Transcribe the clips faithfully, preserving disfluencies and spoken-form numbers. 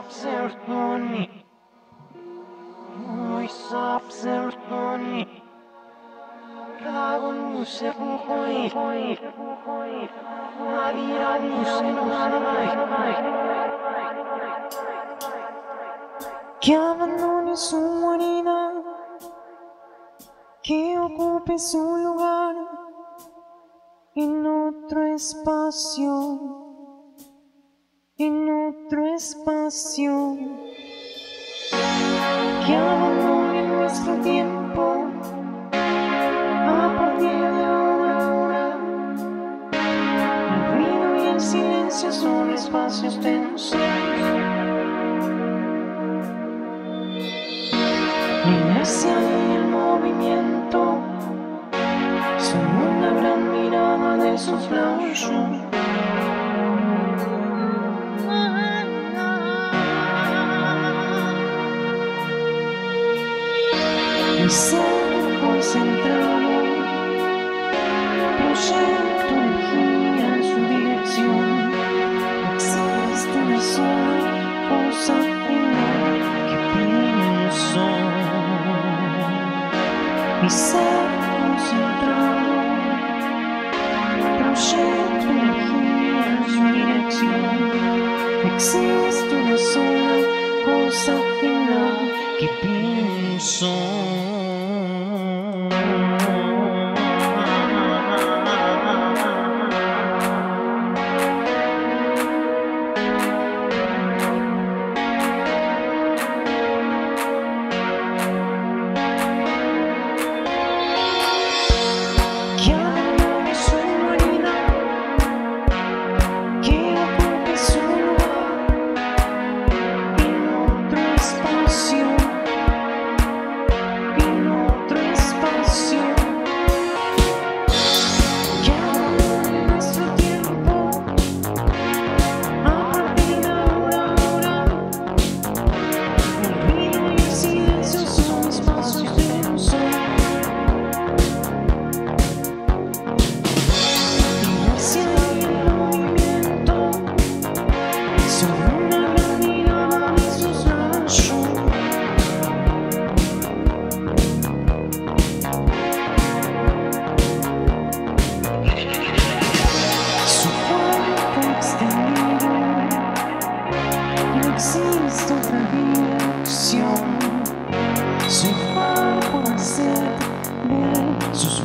Sertoni, muy sap Sertoni, Dragon Muse Hoi, Navira Muse Nusai, que abandone su humanidad, que ocupe su lugar en otro espacio, en otro espacio, que abandone nuestro tiempo a partir de ahora. El ruido y el silencio son espacios tensos. La inercia y el movimiento son una gran mirada de sus flashes. Mi ser concentrado, proyecto energía en su dirección. Existe una sola cosa final que pienso. Mi ser concentrado, proyecto energía en su dirección. Existe una sola cosa final que pienso. Existe otra dirección, su cuerpo hacer ver sus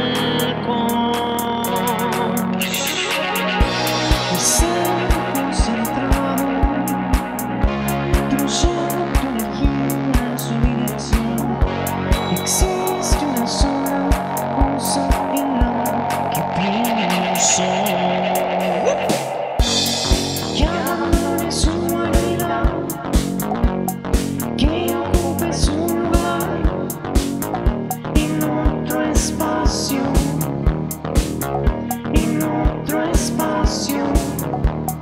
huecos. El ser concentrado, proyecto energía en su dirección. Existe una sola cosa en la que pienso. En otro espacio.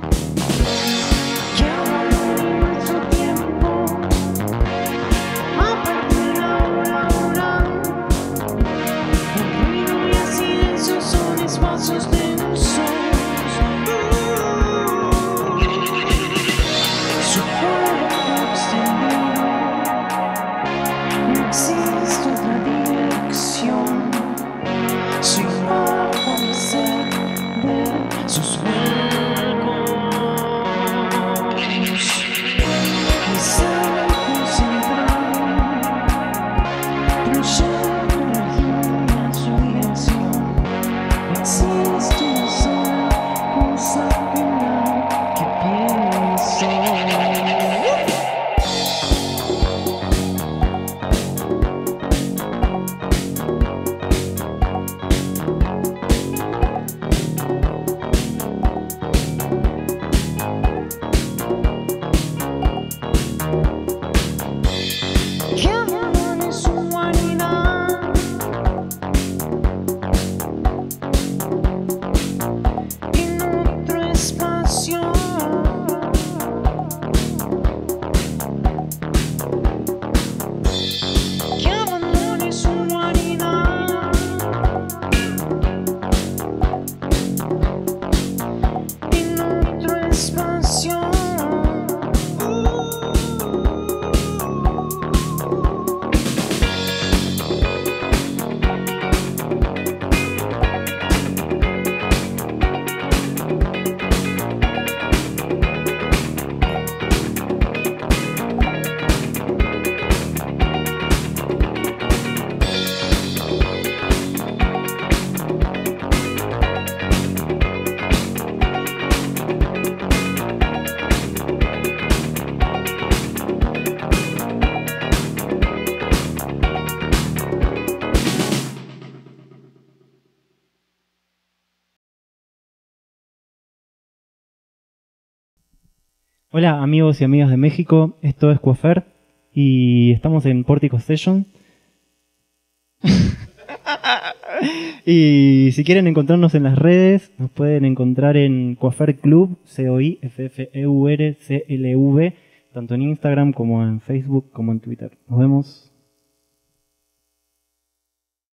Hola amigos y amigas de México, esto es Coafer y estamos en Pórtico Session. Y si quieren encontrarnos en las redes, nos pueden encontrar en Coafer Club, C O I F F E U R C L V, tanto en Instagram como en Facebook como en Twitter. Nos vemos.